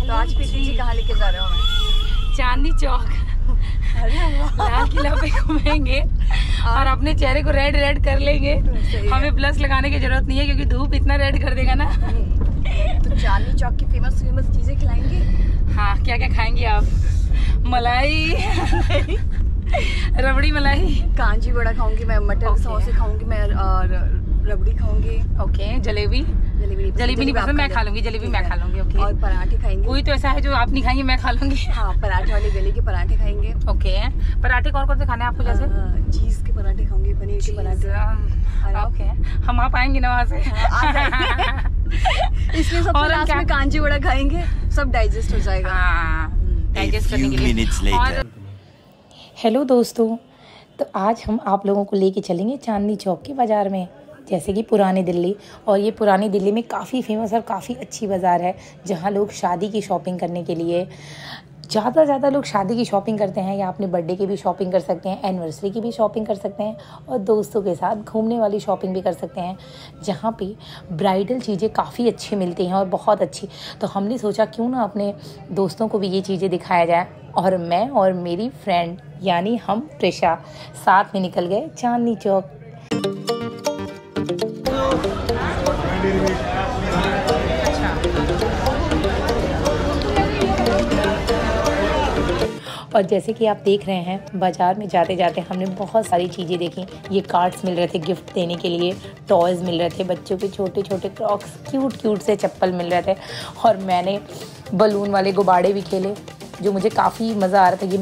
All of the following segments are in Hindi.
तो आज प्रीति जी कहाँ लेके जा रहे हो हमें? चांदनी चौक। लाल किला पे घूमेंगे और अपने चेहरे को रेड रेड कर लेंगे। हमें प्लस लगाने की जरूरत नहीं है क्योंकि धूप इतना रेड कर देगा ना। तो चांदनी चौक की फेमस चीजें खिलाएंगे। हाँ, क्या क्या खाएंगे आप? मलाई रबड़ी मलाई, कांजी बड़ा खाऊंगी मैं, मटर समोसे खाऊंगी मैं और रबड़ी खाऊंगी। ओके, जलेबी नहीं पसंद, मैं खा लूंगी। जलेबी मैं खा लूंगी। ओके, और पराठे खाएंगे। कोई तो ऐसा है जो आप नहीं खाएंगे, मैं खा लूंगी। हाँ, पराठे वाले गले के पराठे खाएंगे। ओके, पराठे कौन कौन से खाने हैं आपको? जैसे चीज के पराठे खाऊंगी, पनीर के पराठे। ओके, हम आप आएंगे ना वहाँ से। इसलिए सबसे लास्ट में कांजी बड़ा खाएंगे, सब डाइजेस्ट हो जाएगा। डाइजेस्ट करने के लिए। हेलो दोस्तों, तो आज हम आप लोगों को लेके चलेंगे चांदनी चौक के बाज़ार में, जैसे कि पुरानी दिल्ली। और ये पुरानी दिल्ली में काफ़ी फेमस और काफ़ी अच्छी बाज़ार है, जहाँ लोग शादी की शॉपिंग करने के लिए ज़्यादा लोग शादी की शॉपिंग करते हैं, या अपने बर्थडे की भी शॉपिंग कर सकते हैं, एनिवर्सरी की भी शॉपिंग कर सकते हैं, और दोस्तों के साथ घूमने वाली शॉपिंग भी कर सकते हैं, जहाँ पे ब्राइडल चीज़ें काफ़ी अच्छी मिलती हैं और बहुत अच्छी। तो हमने सोचा क्यों ना अपने दोस्तों को भी ये चीज़ें दिखाया जाए, और मैं और मेरी फ्रेंड यानी हम प्रिशा साथ में निकल गए चांदनी चौक। और जैसे कि आप देख रहे हैं, बाज़ार में जाते जाते हमने बहुत सारी चीज़ें देखी। ये कार्ड्स मिल रहे थे गिफ्ट देने के लिए, टॉयज़ मिल रहे थे, बच्चों के छोटे छोटे क्रॉक्स, क्यूट से चप्पल मिल रहे थे, और मैंने बलून वाले गुब्बारे भी खेले, जो मुझे काफ़ी मज़ा आ रहा था। ये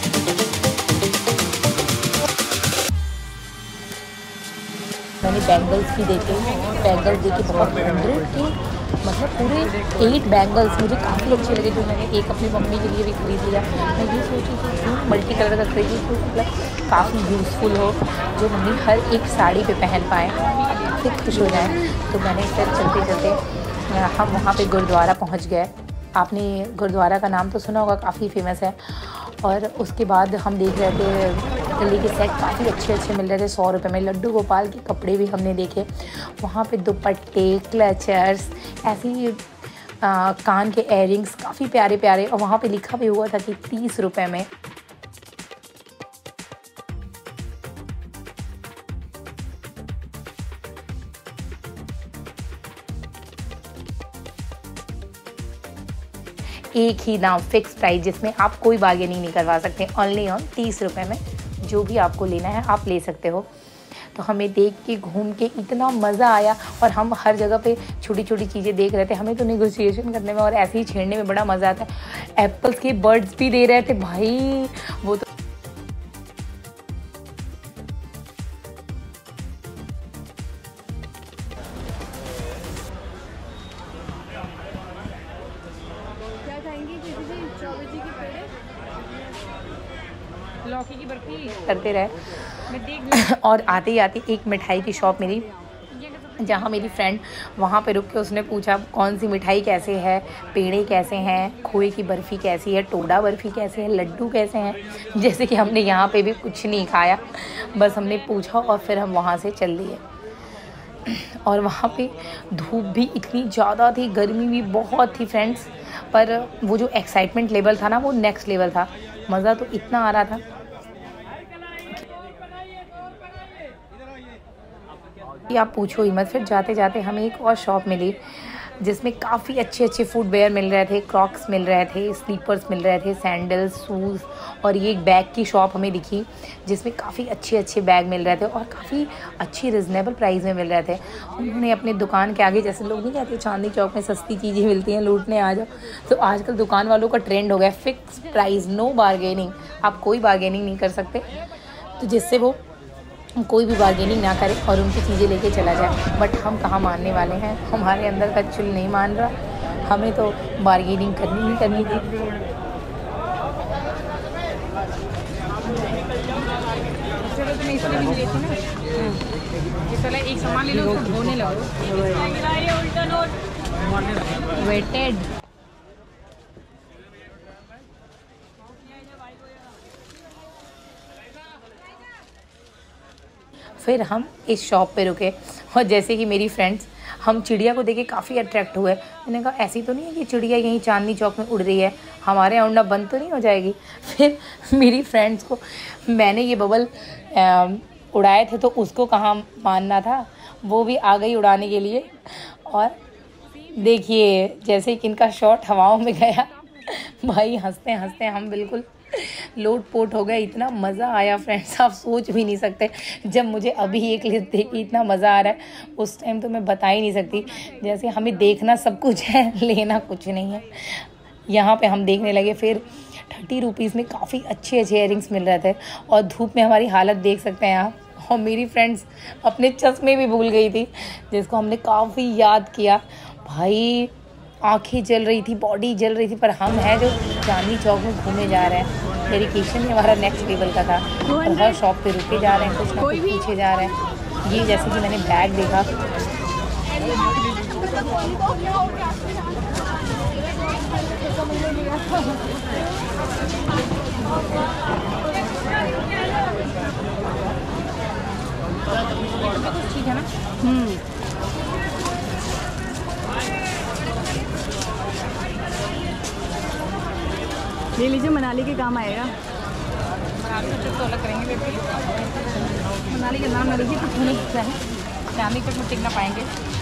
मैंने बैंगल्स भी देखे, बैंगल्स देखे बहुत 100 के, मतलब पूरे 8 बैंगल्स मुझे काफ़ी अच्छे लगे, जो मैंने एक अपनी मम्मी के लिए भी खरीद लिया। मैं ये सोची कि क्यों मल्टी कलर का खरीदी, तो मतलब काफ़ी यूज़फुल हो, जो मम्मी हर एक साड़ी पे पहन पाए, काफ़ी खुश हो जाए। तो मैंने फिर चलते हम वहाँ पे गुरुद्वारा पहुँच गए। आपने गुरुद्वारा का नाम तो सुना होगा, काफ़ी फेमस है। और उसके बाद हम देख रहे थे दिल्ली के सेट काफ़ी अच्छे मिल रहे थे 100 रुपये में। लड्डू गोपाल के कपड़े भी हमने देखे वहाँ पे, दुपट्टे, क्लचर्स, ऐसी कान के एयरिंग्स काफ़ी प्यारे, और वहाँ पे लिखा भी हुआ था कि 30 रुपये में। एक ही दाम, फिक्स प्राइस, जिसमें आप कोई बार्गेनिंग नहीं करवा सकते। ओनली ऑन 30 रुपये में जो भी आपको लेना है आप ले सकते हो। तो हमें देख के घूम के इतना मज़ा आया, और हम हर जगह पे छोटी चीज़ें देख रहे थे। हमें तो नेगोशिएशन करने में और ऐसे ही छेड़ने में बड़ा मज़ा आता है। एप्पल्स के बर्ड्स भी दे रहे थे भाई, वो तो लौकी की बर्फी करते रहे। और आते ही एक मिठाई की शॉप मिली, जहाँ मेरी फ्रेंड वहाँ पे रुक के उसने पूछा कौन सी मिठाई कैसे है, पेड़े कैसे हैं, खोए की बर्फ़ी कैसी है, टोडा बर्फ़ी कैसे है, लड्डू कैसे हैं। जैसे कि हमने यहाँ पे भी कुछ नहीं खाया, बस हमने पूछा और फिर हम वहाँ से चल दिए। और वहाँ पे धूप भी इतनी ज़्यादा थी, गर्मी भी बहुत थी फ्रेंड्स, पर वो जो एक्साइटमेंट लेवल था ना, वो नेक्स्ट लेवल था। मज़ा तो इतना आ रहा था। आप पूछो ही मत। फिर जाते जाते हमें एक और शॉप मिली, जिसमें काफ़ी अच्छे फुटवेयर मिल रहे थे, क्रॉक्स मिल रहे थे, स्लीपर्स मिल रहे थे, सैंडल्स, शूज़। और ये एक बैग की शॉप हमें दिखी, जिसमें काफ़ी अच्छे बैग मिल रहे थे और काफ़ी अच्छी रिजनेबल प्राइस में मिल रहे थे। उन्होंने अपने दुकान के आगे, जैसे लोग नहीं कहते चांदनी चौक में सस्ती चीज़ें मिलती हैं, लूटने आ जाओ, तो आजकल दुकान वालों का ट्रेंड हो गया फिक्स प्राइस, नो बार्गेनिंग। आप कोई बार्गेनिंग नहीं कर सकते, तो जिससे वो कोई भी बार्गेनिंग ना करे और उनकी चीज़ें लेके चला जाए। बट हम कहाँ मानने वाले हैं, हमारे अंदर का चुल नहीं मान रहा, हमें तो बार्गेनिंग करनी थी। चलो तुम्हें इसलिए भी लेती ना, चलो एक सामान ले लो, उसको धोने लगो। वेटेड। फिर हम इस शॉप पे रुके, और जैसे कि मेरी फ्रेंड्स हम चिड़िया को देख के काफ़ी अट्रैक्ट हुए। मैंने कहा ऐसी तो नहीं है कि चिड़िया यहीं चांदनी चौक में उड़ रही है, हमारे यहाँ उड़ना बंद तो नहीं हो जाएगी। फिर मेरी फ्रेंड्स को मैंने ये बबल उड़ाए थे तो उसको कहाँ मानना था, वो भी आ गई उड़ाने के लिए। और देखिए जैसे कि इनका शॉट हवाओं में गया, भाई हंसते हंसते हम बिल्कुल लोट पोट हो गए। इतना मज़ा आया फ्रेंड्स, आप सोच भी नहीं सकते। जब मुझे अभी ये क्लिप देखी इतना मज़ा आ रहा है, उस टाइम तो मैं बता ही नहीं सकती। जैसे हमें देखना सब कुछ है, लेना कुछ नहीं है। यहाँ पे हम देखने लगे। फिर 30 रुपीज़ में काफ़ी अच्छे अच्छे इयरिंग्स मिल रहे थे और धूप में हमारी हालत देख सकते हैं आप। और मेरी फ्रेंड्स अपने चश्मे भी भूल गई थी, जिसको हमने काफ़ी याद किया। भाई आंखें जल रही थी, बॉडी जल रही थी, पर हम हैं जो चांदनी चौक में घूमे जा रहे हैं। डेडिकेशन ही हमारा नेक्स्ट लेवल का था। और हर शॉप पे रुके जा रहे हैं, कुछ ना कुछ पूछे जा रहे हैं। ये जैसे कि मैंने बैग देखा, ठीक है ना। ले लीजिए, मनाली के काम आएगा। मनाली का ट्रिप तो अलग करेंगे बेबी। मनाली का नाम ना लीजिए, कुछ नहीं सकता है, चांदनी तक में टिक ना पाएंगे।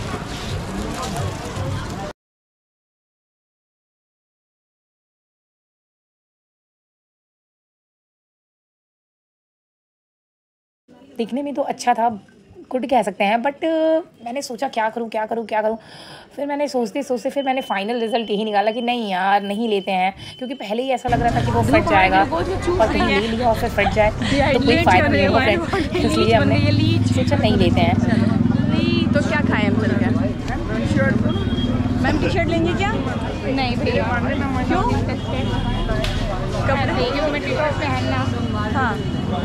दिखने में तो अच्छा था, गुड कह सकते हैं, बट मैंने सोचा क्या करूं क्या करूं क्या करूं। फिर मैंने सोचते सोचते फिर मैंने फाइनल रिजल्ट यही निकाला कि नहीं यार नहीं लेते हैं, क्योंकि पहले ही ऐसा लग रहा था कि वो फट जाएगा और कहीं ले लिया और फिर फट जाए तो कोई फायदा नहीं होगा फ्रेंड। इसलिए हमने सोचा नहीं लेते हैं। तो क्या खाएं हम चल कर? मैम टी शर्ट लेंगे क्या? नहीं भैया, क्यों? कपड़े पहनना। हाँ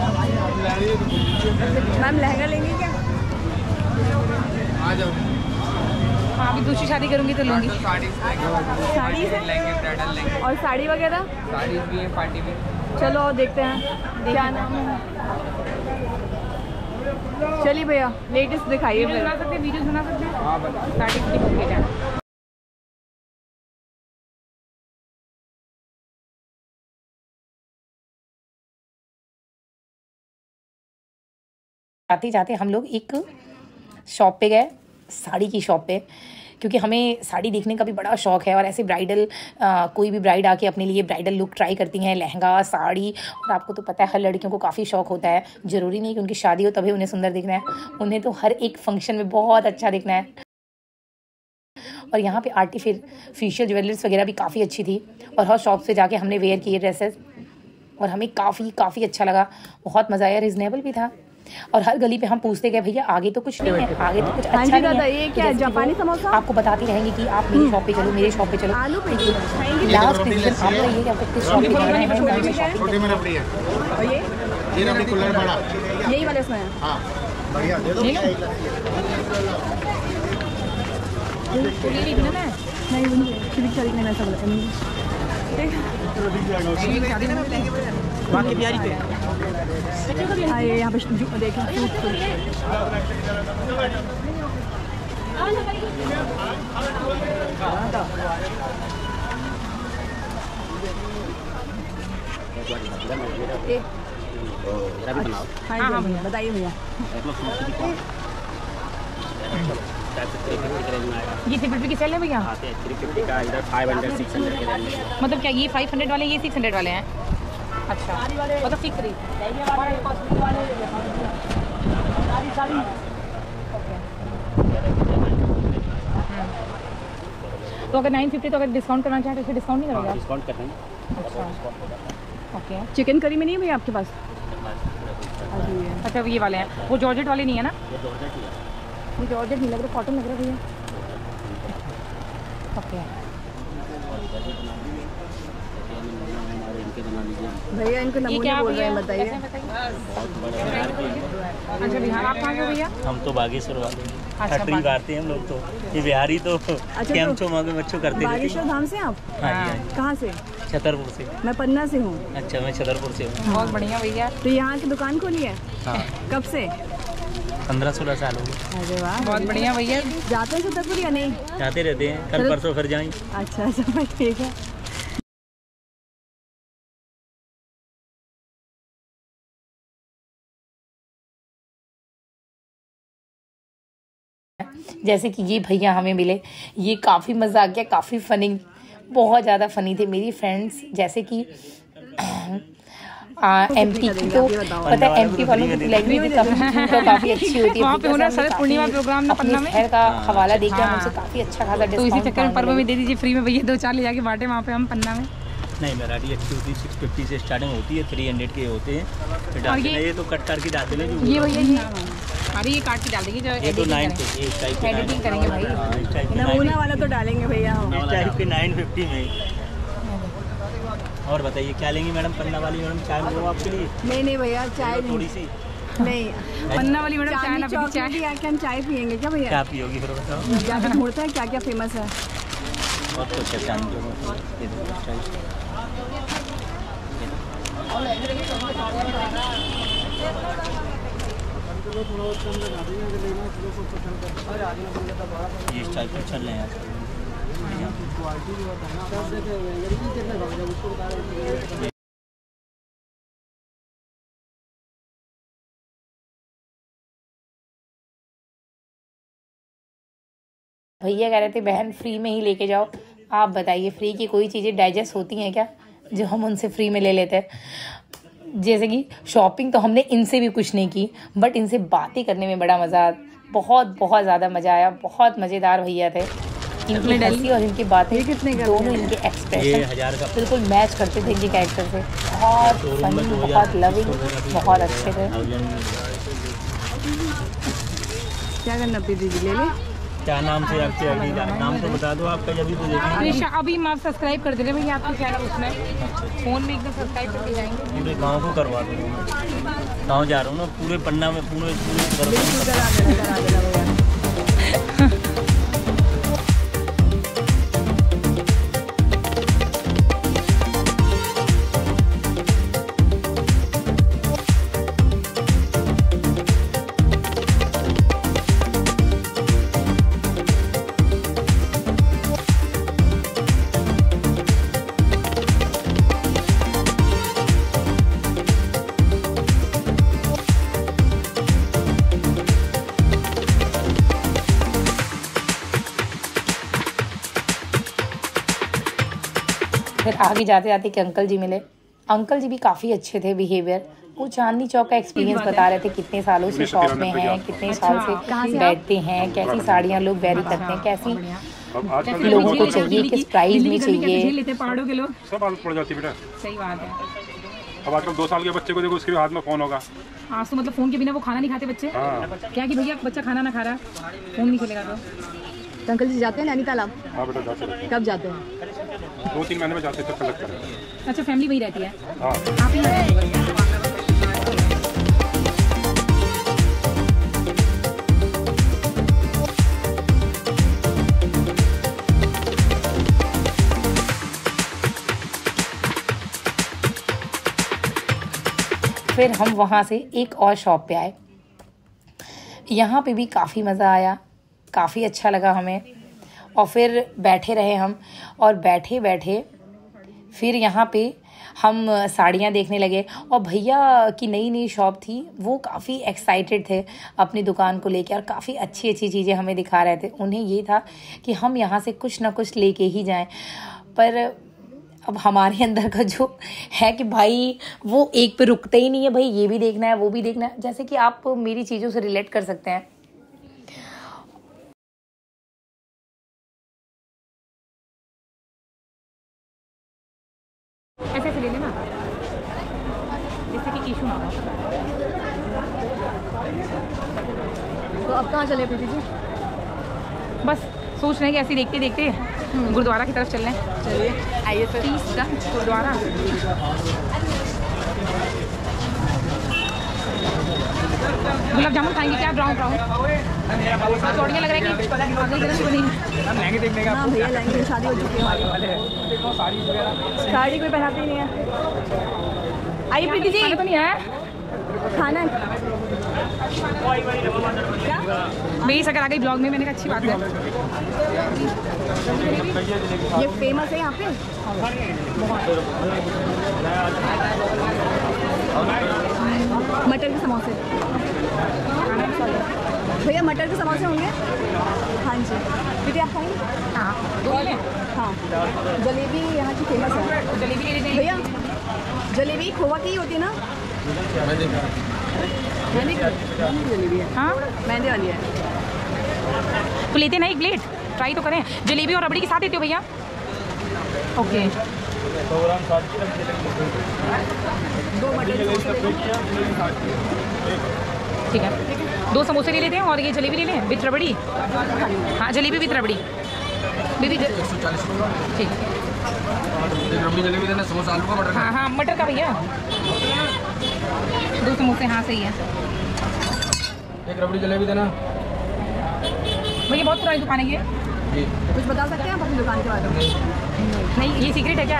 मैम लहंगा लेंगे क्या? आ जाओ। हाँ अभी दूसरी शादी करूँगी तो लूँगी। साड़ी से लेंगे, ब्राइडल लेंगे। और साड़ी वगैरह? साड़ी भी है पार्टी में। चलो और देखते हैं क्या नाम है। चलिए भैया लेटेस्ट दिखाइए फिर। बना सकते हैं, वीडियोस बना सकते हैं। हाँ बता। साड़ी की बुक के जाए। जाते जाते हम लोग एक शॉप पे गए, साड़ी की शॉप पे, क्योंकि हमें साड़ी देखने का भी बड़ा शौक है। और ऐसे ब्राइडल कोई भी ब्राइड आके अपने लिए ब्राइडल लुक ट्राई करती हैं, लहंगा साड़ी। और आपको तो पता है हर लड़कियों को काफ़ी शौक होता है, ज़रूरी नहीं कि उनकी शादी हो तभी उन्हें सुंदर दिखना है, उन्हें तो हर एक फंक्शन में बहुत अच्छा दिखना है। और यहाँ पे आर्टिफिशियल ज्वेलरीज वगैरह भी काफ़ी अच्छी थी। और हर शॉप से जाके हमने वेयर किए ड्रेसेस और हमें काफ़ी अच्छा लगा, बहुत मज़ा आया, रिजनेबल भी था। और हर गली पे हम पूछते गए भैया आगे तो कुछ नहीं है, आगे तो कुछ अच्छा नहीं है। ये क्या है, जापानी समोसा? आपको बताती रहेंगे कि आप मेरी शॉप पे चलो, मेरे शॉप पे चलो। आलू पे लास्ट डिसीजन आप बताइए कि आपको किस शॉप पे जाना है। छोटी में रबड़ी है। और ये रबड़ी कुल्हड़ बड़ा। यही वाले इसमें है। हाँ बढ़िया दे दो। ले लो। ये भी लेना है। नहीं सिविक शादी में ऐसा बोला बाकी तैयारी पे आइए यहाँ पे देखें हाँ भैया बताइए भैया। ये 350 की सेल है भैया? 350 का इधर 500 600 के रेंज में। मतलब क्या ये 500 वाले ये 600 वाले हैं? अच्छा मतलब फिक्स रेट। तो अगर 950 तो अगर डिस्काउंट करना चाहे तो फिर डिस्काउंट नहीं करोगे? डिस्काउंट कर देंगे। अच्छा ओके। चिकन करी में नहीं है भैया आपके पास? अच्छा ये वाले हैं, वो जॉर्जेट वाले नहीं है ना? ये जॉर्जेट नहीं लग रहा, कॉटन लग रहा भैया। ओके भैया इनको नमूने बोल रहे हैं, बताइए। अच्छा बिहार, आप कहाँ के हो भैया? हम तो बागेश्वर वाले अच्छा, खटरी मारते हैं हम लोग तो। ये बिहारी तो कैम चो मांगे बच्चों करते रहते बागेश्वर धाम से आप? हाँ जी, हाँ जी। कहाँ से? छतरपुर से। मैं पन्ना से हूँ। अच्छा मैं छतरपुर से हूँ। बहुत बढ़िया भैया। तो यहाँ की दुकान खोली है? हाँ कब से? 15-16 साल हो गए। अरे वाह, बहुत बढ़िया भैया। जाते हैं छतरपुर या नहीं? जाते रहते हैं, कल परसों फिर जाएंगे। अच्छा ठीक है। जैसे कि ये भैया हमें मिले, ये काफ़ी मज़ा आ गया, काफ़ी फ़नी, बहुत ज़्यादा फ़नी थे मेरी फ्रेंड्स। जैसे कि एमपी की तो पता है, एमपी वालों की लैंग्वेज काफ़ी अच्छी होती है। वहाँ पे होना सर पूर्णिमा प्रोग्राम अपने शहर का हवाला देके हम उनसे काफ़ी अच्छा खासा तो इसी डिस्काउंट चक्कर में पर्व में दे दीजिए फ्री में भैया, 2-4 ले जाके बांटे वहाँ पे हम पन्ना में। नहीं, वैरायटी अच्छी होती है, 650 से स्टार्टिंग होती है, 300 के होते हैं। फिर डालते हैं, ये तो कट करके डालते हैं जो ये भैया ये अरे ये काट के डाल देंगे जो ये तो 950 इस टाइप के एडिटिंग करेंगे भाई। इस टाइप के नमूना वाला तो डालेंगे भैया हम। इस टाइप के 950 में। और बताइए क्या लेंगी मैडम? पन्ना वाली मैडम चाय में आपके लिए? नहीं भैया, चाय नहीं। थोड़ी सी नहीं, पन्ना वाली मैडम चाय ना पीजिए, चाय आके हम चाय पियेंगे क्या भैया? क्या पियोगी फिर बताओ? जाके ढूंढते हैं क्या क्या फेमस है। बहुत कुछ है चांदी जो ये देखो चाय। ये इस टाइप का चल रहे हैं भैया कह रहे थे बहन फ्री में ही लेके जाओ। आप बताइए, फ्री की कोई चीज़ें डाइजेस्ट होती हैं क्या जो हम उनसे फ्री में ले लेते हैं? जैसे कि शॉपिंग तो हमने इनसे भी कुछ नहीं की, बट इनसे बातें करने में बड़ा मज़ा, बहुत ज़्यादा मज़ा आया। बहुत मज़ेदार भैया थे, इनकी हंसी और इनकी बातें दोनों, इनके एक्सप्रेशन बिल्कुल मैच करते थे इनके कैरेक्टर से। बहुत फनी, बहुत लविंग, बहुत अच्छे थे। क्या करना दीदी, ले ले? क्या नाम से आपके आईडी का नाम तो बता दो आपका, जब भी तो देखेंगे। अभी हम आप सब्सक्राइब कर दे रहे भैया आपको चैनल, उसमें फोन में एकदम सब्सक्राइब करके जाएंगे। पूरे गांव को करवा दूँगा। गांव जा रहा हूँ ना, पूरे पन्ना में पूरे फिर आगे जाते जाते कि अंकल जी मिले। अंकल जी भी काफ़ी अच्छे थे बिहेवियर। वो चांदनी चौक का एक्सपीरियंस बता रहे थे, कितने सालों से शॉप में हैं, कितने साल से बैठते हैं, कैसी साड़ियाँ लोग वेरी करते हैं, कैसी लोगों को चाहिए, किस प्राइस में चाहिए। पहाड़ों के लोग सब आदत पड़ जाती है बेटा। सही बात है। अब आजकल 2 साल के बच्चे को देखो, उसके हाथ में फोन होगा। आज तो मतलब फोन के बिना वो खाना नहीं खाते बच्चे। क्या कि भैया बच्चा खाना ना खा रहा, फोन नहीं खेलेगा तो अंकल जी जाते हैं नैनीताल आप? हाँ बेटा, जाते हैं। कब जाते हैं? 2-3 महीने में जाते हैं, चक्कर लगता है। अच्छा, फैमिली वही रहती है? हाँ। आप ही रहते हैं? फिर हम वहाँ से एक और शॉप पे आए। यहाँ पे भी काफ़ी मज़ा आया, काफ़ी अच्छा लगा हमें। और फिर बैठे रहे हम, और बैठे बैठे फिर यहाँ पे हम साड़ियाँ देखने लगे। और भैया की नई नई शॉप थी, वो काफ़ी एक्साइटेड थे अपनी दुकान को लेके, और काफ़ी अच्छी अच्छी चीज़ें हमें दिखा रहे थे। उन्हें ये था कि हम यहाँ से कुछ ना कुछ लेके ही जाएं। पर अब हमारे अंदर का जो है कि भाई वो एक पे रुकते ही नहीं है, भाई ये भी देखना है, वो भी देखना है। जैसे कि आप मेरी चीज़ों से रिलेट कर सकते हैं। ऐसे ले लेना, जैसे कि इशू ना हो। तो अब कहाँ चले प्रीति जी? बस सोच रहे हैं कि ऐसे देखते देखते गुरुद्वारा की तरफ चल रहे हैं। चलिए आइए फिर। गुरुद्वारा गुलाब जामुन खाएंगे क्या? ब्राउन चौड़ियाँ लग रहा है कि लहंगे देखने का। हाँ भैया लहंगे, शादी हो चुकी है हमारी। साड़ी कोई पहनाते ही नहीं है। आइए प्रीति जी। तो नहीं है खाना है। मेरी शक्ल आ गई ब्लॉग में, मैंने कहा अच्छी बात है। ये फेमस है यहाँ पे मटर के समोसे। भैया मटर के समोसे होंगे? हाँ जी। दीदी आप खाएंगे? हाँ, हाँ, जलेबी यहाँ की फेमस है। जलेबी ले लेते हैं भैया जलेबी खोवा की ही होती है ना? मैंने जलेबी है। हाँ मैंने वाली है। तो लेते ना एक प्लेट, ट्राई तो करें। जलेबी और रबड़ी के साथ देते हो भैया? ओके, 2 मटर के समोसे। ठीक है। 2 समोसे ले लेते हैं और ये जलेबी ले लें विथ रबड़ी। हाँ जलेबी विथ रबड़ी दीदी। 140 ठीक। रबड़ी जलेबी देना, समोसा आलू का मटर का। हाँ हाँ मटर का भैया 2 समोसे। हाँ सही है। एक रबड़ी जलेबी देना भैया। बहुत पुरानी दुकान है ये। जी। कुछ बता सकते हैं आप अपनी दुकान के बारे में? नहीं ये सीक्रेट है क्या?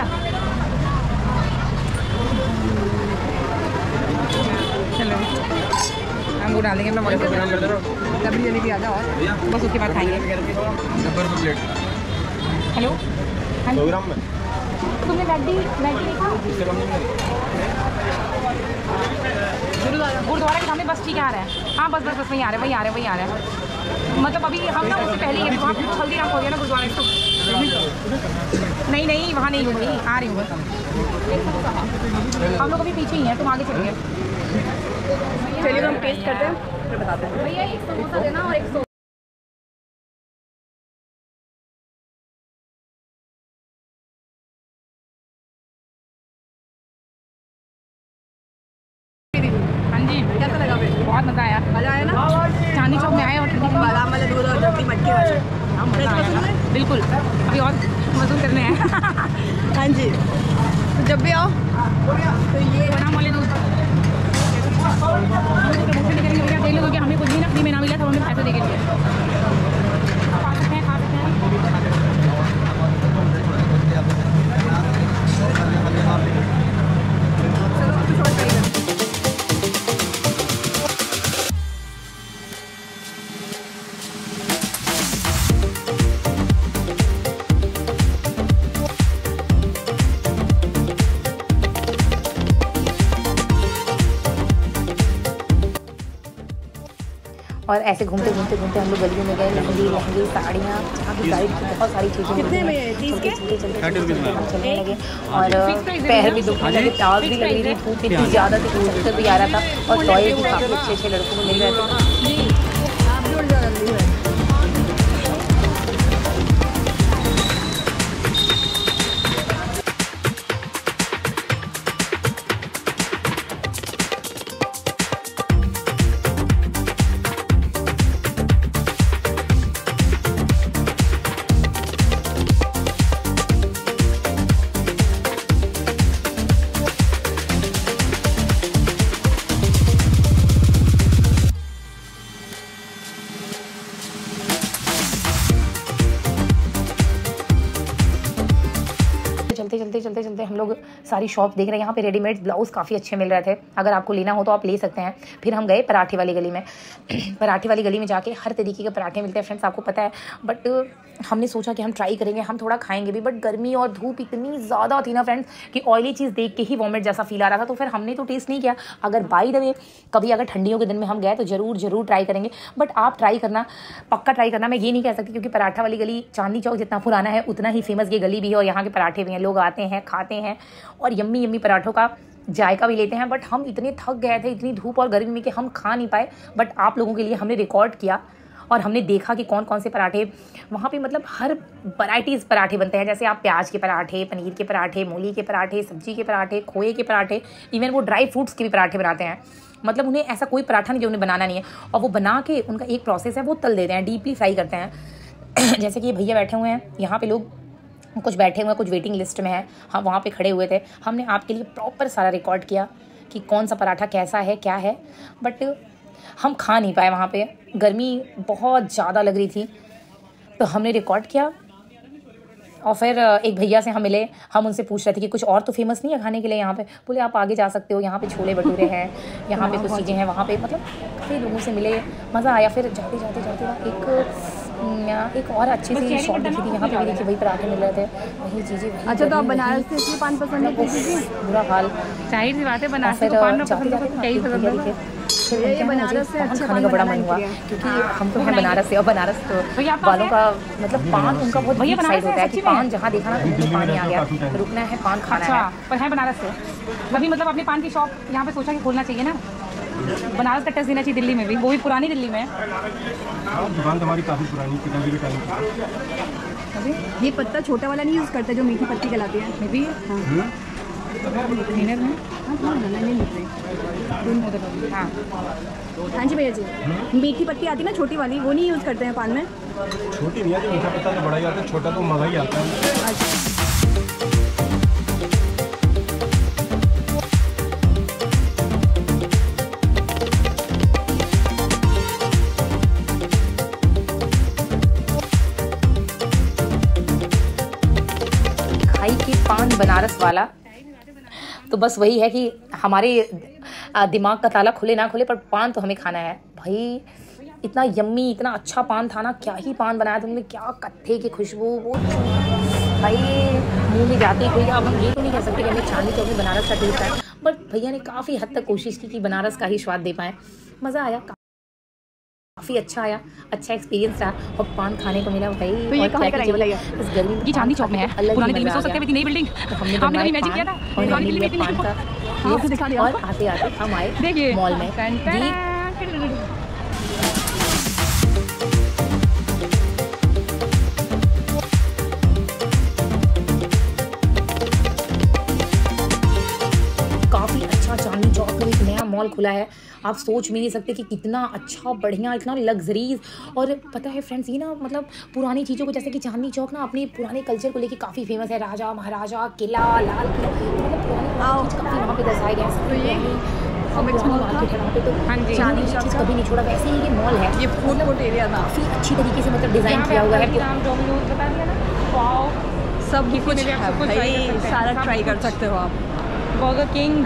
चलो हम वो डालेंगे अपना बड़े से। रबड़ी जलेबी आ जाओ और बस उसके बाद खाएंगे। 90 रुपये प्लेट। हेलो हाँ जी। 100 ग्राम में तुमने लड्डी देखा? गुरुद्वारा के सामने बस ठीक है आ रहा है। हाँ बस वही आ रहा है वही आ रहा है। मतलब अभी हम ना उससे पहले ही वहाँ हल्दीराम हो गया ना गुरुद्वारा तो। नहीं वहाँ नहीं हूँ भाई, आ रही हूँ बस। हम लोग अभी पीछे ही हैं, तुम आगे चल गए। चलिए हम टेस्ट करते हैं फिर बताते हैं। भैया 1 समोसा देना और 100। हाँ जी कैसा लगा फिर? बहुत मज़ा आया। मजा आया ना? चांदनी चौक में आए और ठंडी बादाम वाले दूध और रबड़ी मटके वाले। मज़ा आया। बिल्कुल अभी और मज़ूर करने हैं। हाँ जी, तो जब भी आओ तो ये बादाम वाले दूध प्रमोशन करेंगे भैया। देख लो क्योंकि हमें कुछ भी ना फ्री में ना मिला था, हमें पैसे दे के लिए। खा सकते हैं। चलो कुछ और ट्राई करते हैं। और ऐसे घूमते घूमते घूमते हम लोग गलियों में गए। लहंगे साड़ियाँ, जहाँ की साइड की बहुत सारी चीज़ें कितने में? 30 के? चलते हम चलने लगे और पैर भी दुखने लगे, प्यास भी लग रही थी, धूप इतनी ज़्यादा थी, चक्कर भी आ रहा था और टॉय भी काफ़ी अच्छे लड़कों को मिल रहे थे। आप जुड़ जाओ जल्दी है। चलते हम लोग सारी शॉप देख रहे हैं। यहाँ पे रेडीमेड ब्लाउज़ काफ़ी अच्छे मिल रहे थे, अगर आपको लेना हो तो आप ले सकते हैं। फिर हम गए पराठे वाली गली में। पराठे वाली गली में जाके हर तरीके के पराठे मिलते हैं फ्रेंड्स, आपको पता है। बट हमने सोचा कि हम ट्राई करेंगे, हम थोड़ा खाएंगे भी, बट गर्मी और धूप इतनी ज़्यादा थी ना फ्रेंड्स कि ऑयली चीज़ देख के ही वॉमिट जैसा फील आ रहा था। तो फिर हमने तो टेस्ट नहीं किया। अगर बाई द वे कभी अगर ठंडियों के दिन में हम गए तो ज़रूर ट्राई करेंगे। बट आप ट्राई करना, पक्का ट्राई करना। मैं ये नहीं कह सकती क्योंकि पराठा वाली गली चांदनी चौक जितना पुराना है उतना ही फेमस ये गली भी है और यहाँ के पराठे भी हैं। लोग आते हैं, खाते हैं और यम्मी पराठों का जायका भी लेते हैं। बट हम इतने थक गए थे इतनी धूप और गर्मी में कि हम खा नहीं पाए। बट आप लोगों के लिए हमने रिकॉर्ड किया और हमने देखा कि कौन कौन से पराठे वहाँ पे, मतलब हर वैराइटीज़ पराठे बनते हैं। जैसे आप प्याज के पराठे, पनीर के पराठे, मूली के पराठे, सब्जी के पराठे, खोए के पराठे, इवन वो ड्राई फ्रूट्स के भी पराठे बनाते हैं। मतलब उन्हें ऐसा कोई पराठा नहीं जो उन्हें बनाना नहीं है और वो बना के उनका एक प्रोसेस है, वो तल देते हैं, डीपली फ्राई करते हैं। जैसे कि ये भैया बैठे हुए हैं यहाँ पे, लोग कुछ बैठे हुए हैं, कुछ वेटिंग लिस्ट में है, हम वहाँ पे खड़े हुए थे। हमने आपके लिए प्रॉपर सारा रिकॉर्ड किया कि कौन सा पराठा कैसा है क्या है। बट हम खा नहीं पाए, वहाँ पे गर्मी बहुत ज़्यादा लग रही थी। तो हमने रिकॉर्ड किया और फिर एक भैया से हम मिले, हम उनसे पूछ रहे थे कि कुछ और तो फेमस नहीं है खाने के लिए यहाँ पे। बोले आप आगे जा सकते हो, यहाँ पे छोले भटूरे हैं, यहाँ पे कुछ चीज़ें हैं, वहाँ पे मतलब कई लोगों से मिले, मज़ा आया। फिर जाते एक और अच्छी सी शॉप दिखी थी, यहाँ पे भी देखिए वही पराठे मिल रहे थे, वही चीज़ें। अच्छा तो आप बनारस से इसलिए पान पसंद है? बुरा हाल। जाहिर सी बात है, बनारस फिर को पान जाते पसंद है, क्या ही पसंद है। फिर ये बनारस से पान अच्छा खाने का बड़ा मन हुआ, क्योंकि हम तो हैं बनारस से, और बनारस भैया आप वालों का मतलब पान उनका बहुत भैया साइड बनारस होता है से कि सच्ची में? पान जहाँ देखा ना तो मुझे पानी आ गया, रुकना है, पान खाना अच्छा, है। पर है बनारस से कभी मतलब अपने पान की शॉप यहाँ पे सोचा कि खोलना चाहिए ना, बनारस का टच देना चाहिए दिल्ली में भी, वो भी पुरानी दिल्ली में। दुकान हमारी काफ़ी पुरानी, पिताजी के टाइम की। अभी ये पत्ता छोटा वाला नहीं यूज़ करते जो मीठी पत्ती कहलाती है? मे भी क्लीनर में हाँ। हाँ जी भैया जी, मीठी पत्ती आती है ना छोटी वाली, वो नहीं यूज़ करते हैं पान में? छोटी नहीं आती, मीठा पत्ता तो बड़ा ही आता है, छोटा तो महंगा ही आता है। खाई की पान बनारस वाला, तो बस वही है कि हमारे दिमाग का ताला खुले ना खुले, पर पान तो हमें खाना है भाई। इतना यम्मी, इतना अच्छा पान था ना, क्या ही पान बनाया तुमने, क्या कत्थे की खुशबू, वो भाई मुंह में जाती कोई। अब हम ये तो नहीं कह सकते कि हमें चांदनी चौक में बनारस का टेस्ट है, बट भैया ने काफ़ी हद तक कोशिश की कि बनारस का ही स्वाद दे पाएँ। मज़ा आया, काफ़ी अच्छा आया, अच्छा एक्सपीरियंस रहा, और पान खाने को मिला भाई। तो ये कहाँ का है बताइए? इस गर्मी में ये चांदनी चौक में है, पुरानी दिल्ली में सो सकते हैं, नई बिल्डिंग हमने आपने कभी इमेजिन किया था? पुरानी दिल्ली में पान का हाँ, तो दिखा दिया। और आते आते हम आए देखिए मॉल में जी। काफ़ी अच्छा चांदनी चौक में एक नया मॉल खुला है, आप सोच भी नहीं सकते कि कितना अच्छा, बढ़िया, इतना लग्जरीज। और पता है फ्रेंड्स, ये ना मतलब पुरानी चीज़ों को, जैसे कि चांदनी चौक ना अपने पुराने कल्चर को लेके काफ़ी फेमस है, राजा महाराजा किला, लाल किला, मतलब पुरानी चीज़ काफ़ी वहाँ पे दर्शाए गए हैं। तो ये मार्केट है वहाँ पे, तो हाँ जी, चांदनी चीज़ कभी नहीं छोड़ा। वैसे ही ये मॉल है, ये फूड कोर्ट एरिया था, काफ़ी अच्छी तरीके से मतलब डिज़ाइन किया हुआ है। नाम डोमिनोज बता दिया ना, वाओ, सब कुछ में भी आप है सब कुछ भाई, try कर सकते हैं, सारा सब ट्राई कर कुछ। सकते हो आप। बर्गर किंग,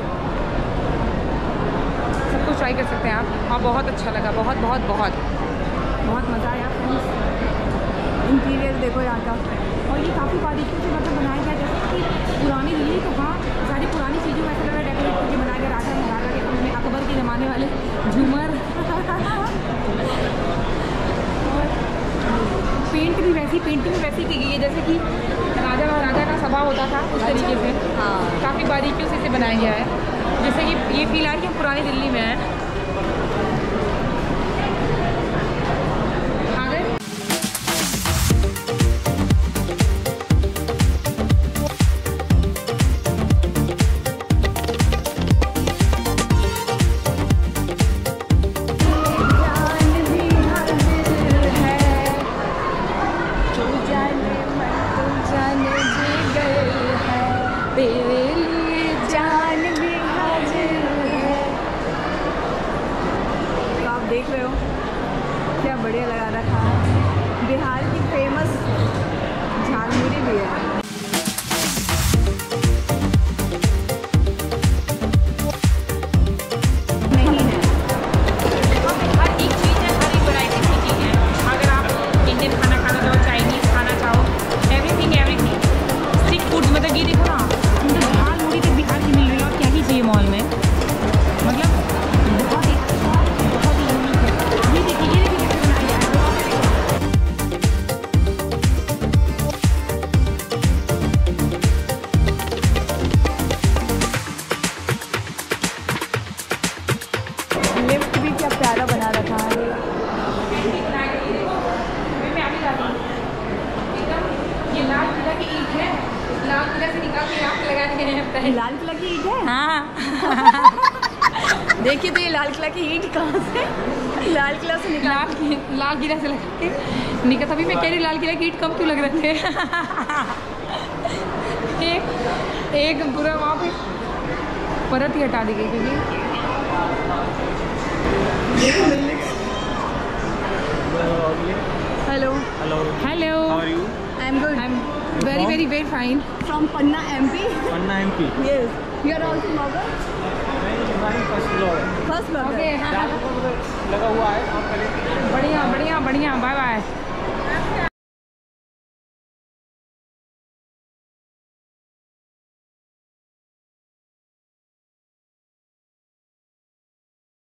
सब कुछ ट्राई कर सकते हैं आप। हाँ, बहुत अच्छा लगा, बहुत बहुत बहुत बहुत मज़ा आया। इंटीरियर देखो यहाँ का, और ये काफ़ी बारीकी से मतलब बनाया गया, जैसे कि पुरानी दिल्ली, तो हाँ सारी पुरानी चीज़ों में ऐसा लग रहा है डेकोरेट करके बनाया गया, राजा महाराजा के समय में, अकबर के ज़माने वाले झूमर। और पेंटिंग भी वैसी की गई है जैसे कि राजा महाराजा का सभा होता था, उस तरीके से। हाँ काफ़ी बारीकियों से इसे बनाया गया है, जैसे कि ये फील आ रही है पुरानी दिल्ली में है। आ गए? तो आप देख रहे हो क्या बढ़िया लगा रखा है। बिहार की फेमस झालमुड़ी भी है। नहीं है, हर एक चीज़ है, हर एक वैरायटी की चीज़ है। अगर आप इंडियन खाना खाना चाहो, चाइनीज़ खाना चाहो, एवरीथिंग स्ट्रीट फूड, मतलब ये देखो ना, मतलब दाल मुड़ी तक बिहार की मिल रही है, और क्या ही चाहिए मॉल में, मतलब बहुत ही अच्छा, बहुत ही यूनिक है। ये देखिए कैसे बनाया गया है। लिफ्ट भी क्या प्यारा बना रखा है। ये लाल किला की ईंट है, लाल किला से निकाल के यहाँ पे लगा दिए हैं पहले। लाल किला की ईंट है? हाँ। देखिए तो ये लाल किला की ईंट कहाँ से लाल किला से निकाल। लाल किला से लगा के निकल, तभी मैं कह रही लाल किला की ईंट कम क्यों लग रहे थे। एक पूरा वहाँ पे परत ही हटा दी गई, क्योंकि hello hello, hello how are you? I am good. Very, very, very fine. From Panna, MP. Panna MP. Yes. You are also blogger? First blogger. Okay. लगा हुआ है आप पहले बढ़िया, बढ़िया, बढ़िया. Bye bye.